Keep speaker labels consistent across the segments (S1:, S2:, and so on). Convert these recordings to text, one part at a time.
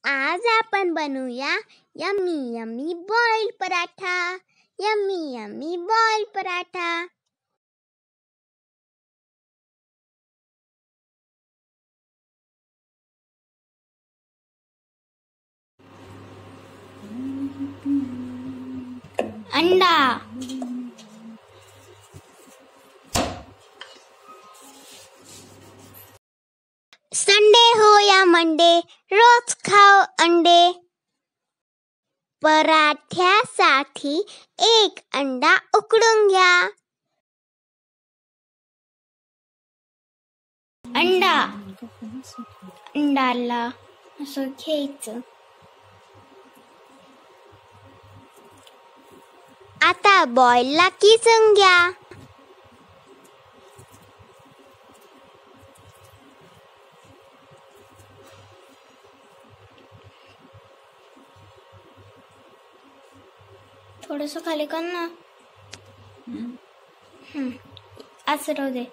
S1: आज आपण बनवूया yummy yummy boiled paratha. Yummy yummy boiled paratha. अंडा, संडे हो या मंडे, रोज खाओ अंडे. पराठ्यासाठी एक अंडा उकडून घ्या. अंडाला असं घ्यायचं. आता बॉइलला किसून घ्या. थोडंसं खाली कर ना. असं राहू दे.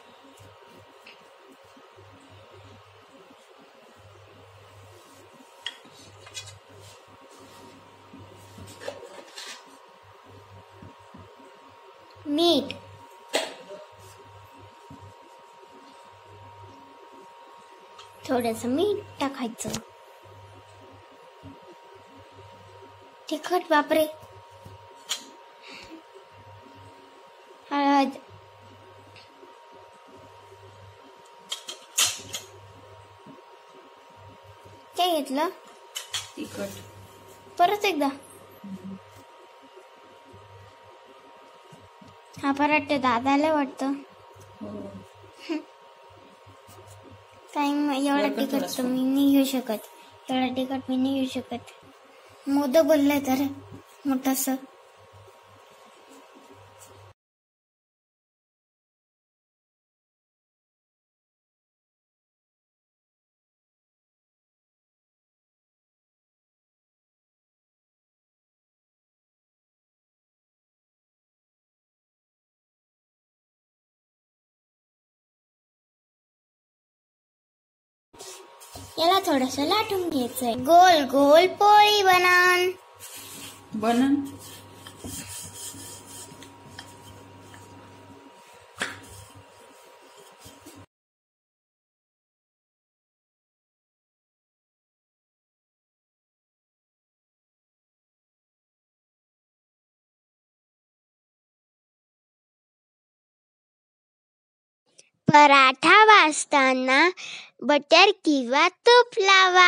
S1: मीठ, थोडंसं मीठ टाकायचं. तिखट, बापरे. हळद, काय घेतलं?
S2: तिखट.
S1: परत एकदा. हा पराठा दादाला वाटतं. काही एवढा तिखट तर मी नाही घेऊ शकत. एवढा तिखट मी नाही घेऊ शकत. मोदक बोललाय तर मोठंसं. याला थोडंसं लाटून घ्यायचंय. गोल गोल पोळी बनन. पराठा भाजताना बटर किंवा तूप लावा.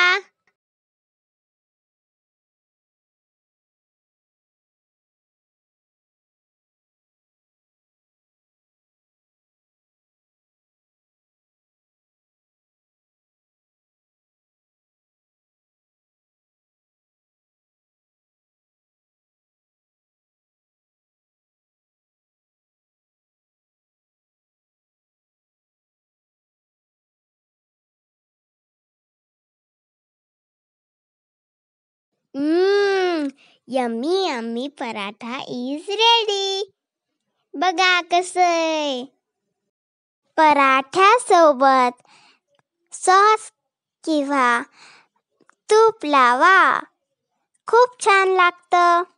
S1: Yummy yummy paratha is ready. बघा कसं. पराठ्यासोबत सॉस किंवा तूप लावा. खूप छान लागतं.